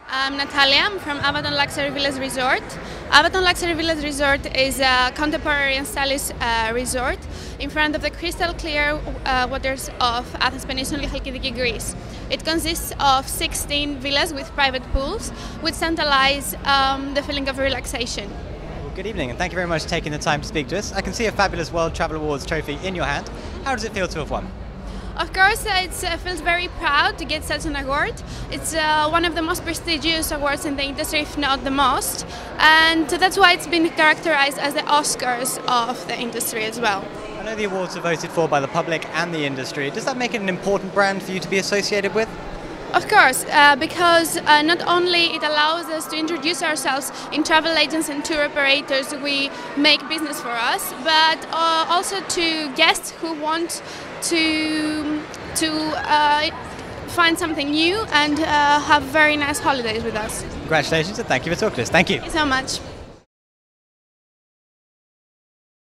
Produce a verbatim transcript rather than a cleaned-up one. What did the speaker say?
I'm Natalia. I'm from Avaton Luxury Villas Resort. Avaton Luxury Villas Resort is a contemporary and stylish uh, resort in front of the crystal clear uh, waters of Athens Peninsula, Chalkidiki, Greece. It consists of sixteen villas with private pools, which centralize um, the feeling of relaxation. Well, good evening, and thank you very much for taking the time to speak to us. I can see a fabulous World Travel Awards trophy in your hand. How does it feel to have won? Of course, it uh, feels very proud to get such an award. It's uh, one of the most prestigious awards in the industry, if not the most, and that's why it's been characterized as the Oscars of the industry as well. I know the awards are voted for by the public and the industry. Does that make it an important brand for you to be associated with? Of course, uh, because uh, not only it allows us to introduce ourselves in travel agents and tour operators we make business for us, but uh, also to guests who want to to uh, find something new and uh, have very nice holidays with us. Congratulations and thank you for talking to us. Thank you. Thank you so much.